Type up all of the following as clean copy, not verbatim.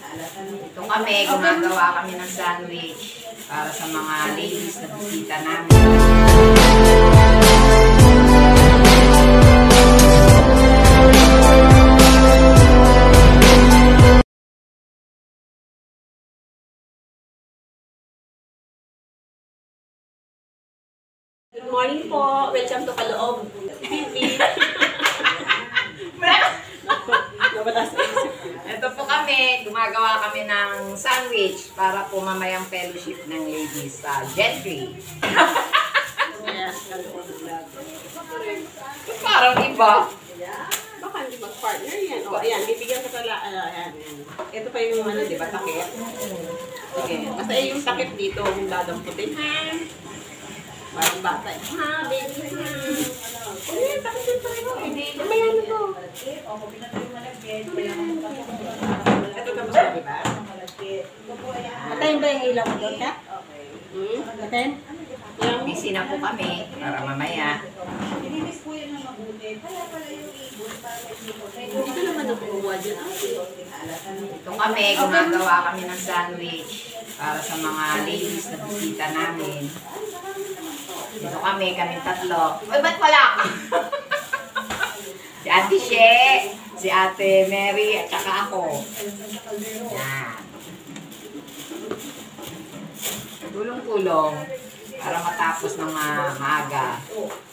Ito kami, gumagawa kami ng sandwich para sa mga ladies na bisita namin. Good morning po. Welcome to Kaloob. Ito po kami, gumagawa kami ng sandwich para po mamayang fellowship ng ladies sa Gentry. Parang iba. Baka hindi mag-partner yan. O, ayan, bibigyan ka pala. Ayan. Ito pa yung ano, di ba, takip? Sige. Basta yung takip dito, kung dadamputin. Ha? Parang bata. Ha, baby. Ayan, takip dito. Hindi, mayan ito. Ito tapos na, di ba? Matayin ba yung ilaw doon ka? Matayin? Busy na po kami para mamaya. Dito naman ang buwa dyan. Ito kami, gumagawa kami ng sandwich para sa mga ladies na bisita namin. Dito kami tatlo. Uy, ba't wala ka? Si Ate She, si Ate Mary, at saka ako. Yan. Tulong-tulong para matapos ng maaga.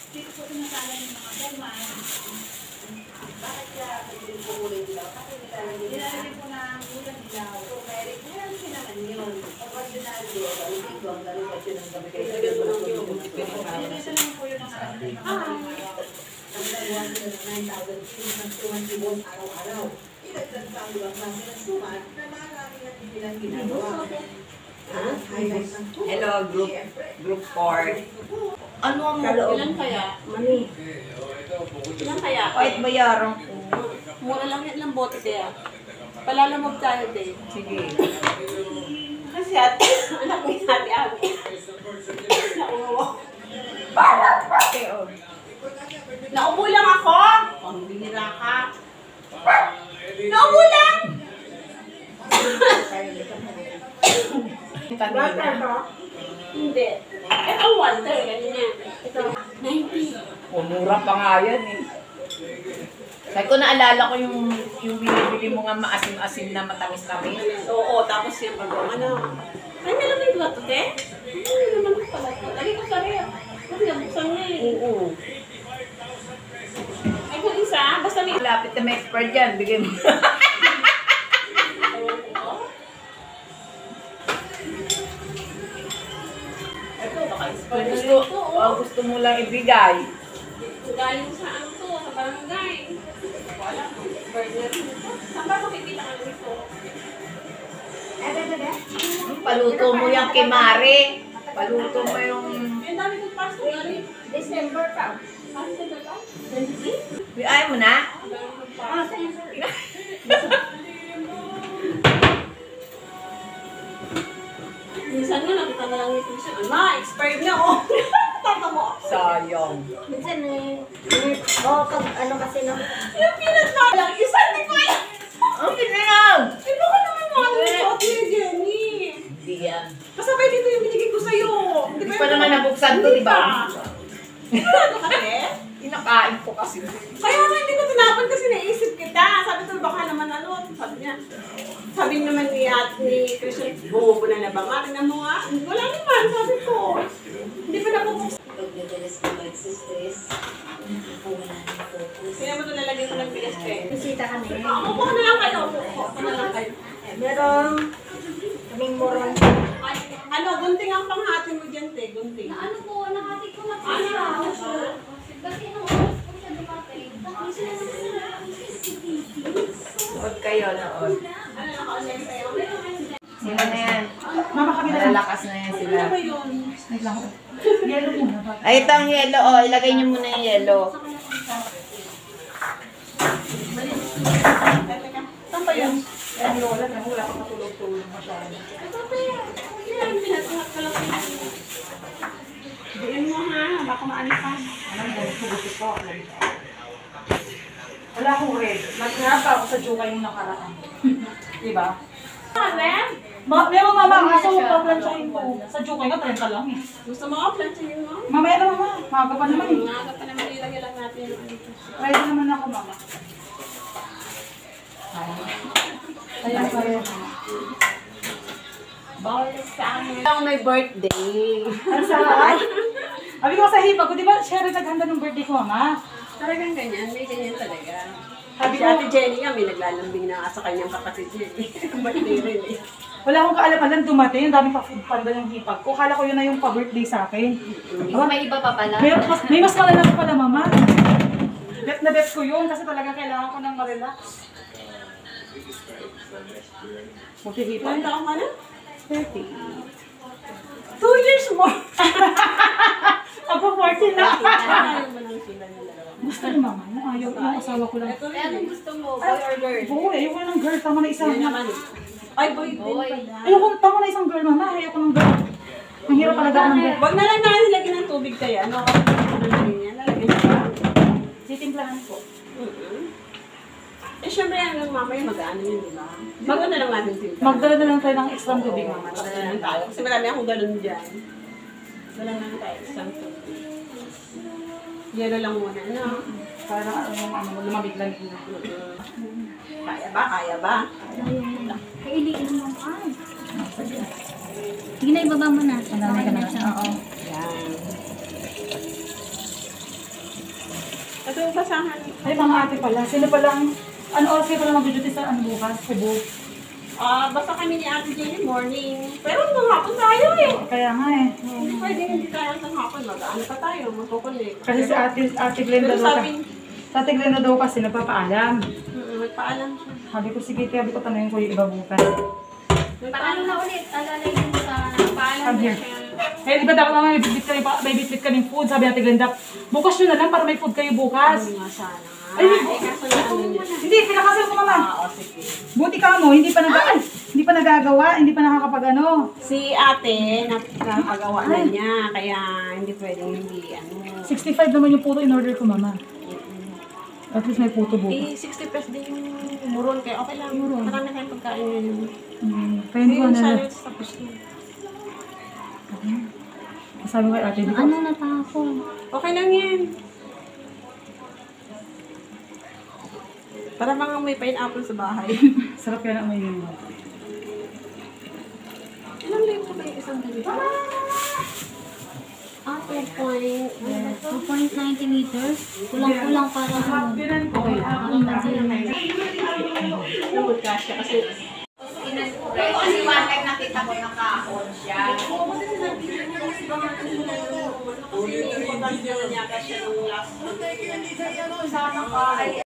Hello, group 4. Ano ang ilan kaya? Mani. Ilan kaya? Kahit bayaran ko. Mura lang yan ng bote kaya. Palalamog tayo din. Sige. Kasi anak ni ate. Naubo lang ako. Pambihira ka. Naubo lang! Water ba? Hindi. Ito water. Ganyan. Ito. 90. Mura pa nga yan eh. Sabi ko naalala ko yung binibili mo nga maasim-asim na matamis-tamis. Oo, tapos yung ano. Ay, nalamig ba ito, te? Ay, naman ko pala ito. Lagi ko sa rin. Kasi nabuksan niya eh. Oo. Ay, kung isa, basta may... Lapit na may expert dyan, bigyan mo. Ito, baka expert Gusto mo lang ibigay. galing sa ano to, sa barangay. Wala, burger. Saan ba makikita ka nito? Paluto mo yung kay Mare. Paluto mo yung... Ang dami kong pasto galing. December ka. Pasto ba ba? 23? Ayaw mo na? Ang dami kong pasto. Minsan nga, nakita na lang ito siya. Ma, expired na oh. Tata mo. Sayang. Minsan pag ano kasi no. Yung pinat na lang, isa, di ko yan. Ang pinag! Eh, baka naman mga ano ni Jenny. Hindi yan. Kasabay dito yung binigay ko sa'yo. Hindi pa naman nabuksan to, di ba? Ano kasi? Inakain ko kasi. Kaya nga hindi ko tinapon kasi naisip kita. Sabi ko baka naman ano, sabi niya. Sabi naman ni Christian, bobo na ba? Tingnan mo nga. Wala naman, sabi ko. Hindi pa nabubuksan. Kaya mo ito lalagyan ko ng bigas kayo. Bisita kami. Upo na lang kayo. Upo na lang kayo. Meron kaming moron. Ay, ano, gunting ang panghati mo dyan, te. Gunting. Ano po, nakati ko na po Ano? siya. Kasi nung oras po siya dumating, tapos sila Nood kayo, nood. Ano naka-online sa'yo? Sila na yan. Malalakas na yan sila. Ano ba yun? Ay, ito ang yelo. Oh, ilagay niyo muna yung yelo. Teka, saan ba yun? Yan lola, wala ka matulog-tulog masyado. Ito pa yan. Yan, pinatuhat ko lang. Diin mo ha, baka maano pa. Alam mo, sugutin ko. Wala akong red. Naghirap ako sa Juka yung nakaraan. Diba? Meron mama, kaso paplansyahin ko. Sa Jukay nga, 30 lang eh. Gusto mo ako, planchahin mo? Mamaya na mama, maaga pa naman eh. Maaga pa naman, ilagay lang natin yung ano. Ready naman ako mama. Kaya. Bawal sa amin. Ang may birthday. Ang sarap. Sabi ko sa hipag ko, di ba siya rin naghanda ng birthday ko mama? Talagang ganyan, may ganyan talaga. Sabi Si ko, Ate Jenny nga, may naglalambing na nga sa kanyang kapatid niya. Birthday rin eh. wala akong kaalam-alam dumating, ang daming pa-food panda yung hipag ko. Kala ko yun na yung pa-birthday sa akin. May iba pa pala. May mas malala pa pala mama. Bet na bet ko yun kasi talaga kailangan ko ng ma-relax. Buti hipag. Ilan taong ka na? 30. 2 years more. Ako 40 na. Ayaw mo lang sila ng dalawa. Gusto ni mama, ayaw yung asawa ko lang. Ito rin. Anong gusto mo? Boy or girl? Oo, ayoko ng girl, tama na isang. Yan naman eh. Ay, boy din Boy. pala. Ayoko, tama na isang girl mama, ayoko ng girl. Ang hirap talaga ng girl. Wag na lang natin lagyan ng tubig tayo. Ano ka nalagyan yan? Lalagyan siya ba? Titimplahan ko. Eh, syempre hanggang mamaya mag-ano yun, di ba? Bago na lang natin timpla. Magdala na lang tayo ng extra tubig mama. Magdala na lang tayo. Kasi marami akong galon dyan. Dala na lang tayo. Isang tubig. Yelo lang muna, no? Para lumamig lang yun. Kaya ba? Kaya ba? Kailiin mo. Ay. Sige na, ibaba mo na. Ang dami ka na. Oo. Yan. Ito yung basahan. Ay, mga ate pala. Sino palang, ano oras kayo pala mag-duty sa ano bukas? Cebu. Basta kami ni Ate Jenny morning. Pero hanggang hapon tayo eh. Kaya nga eh. Hindi pwede hindi tayo hanggang hapon. Mag-ano pa tayo? Magkukulit. Kasi si ate Glenda Pero daw sabi, sa ate Glenda daw kasi nagpapaalam. magpaalam siya. Sabi ko, sige, sabi ko tanongin ko yung iba bukas. Paano na ulit? Alalay din sa paalam Come na here. siya. Eh, di ba dapat mga may bitbit ka ng food? Sabi ate Glenda, bukas yun na lang para may food kayo bukas. Ano nga sana nga. Ay, Kaso na ano niya. Hindi, pinakasal ko mama. Sige. Buti ka mo, hindi pa nagagawa, hindi pa nakakapag ano. Si ate, napagawa na niya. Kaya hindi pwedeng hindi ano. 65 naman yung puto in order ko mama. At least may puto bukas. Eh, 60 pesos din yung muron. Kaya okay lang. Marami tayong pagkain ngayon. Kaya hindi ko Yung na. salads tapos na. Sabi ko kay ate, di ko. Ano natapon? Okay lang yan. Para mga may pineapple sa bahay. Sarap yan ang may yun. Ilang libo ba yung isang ganito? 2.90 liters. Kulang-kulang para ano. Okay lang. Lumod ka siya kasi Kasi one time nakita ko naka-on siya. importante niya kasi siya nung last. Sana ka.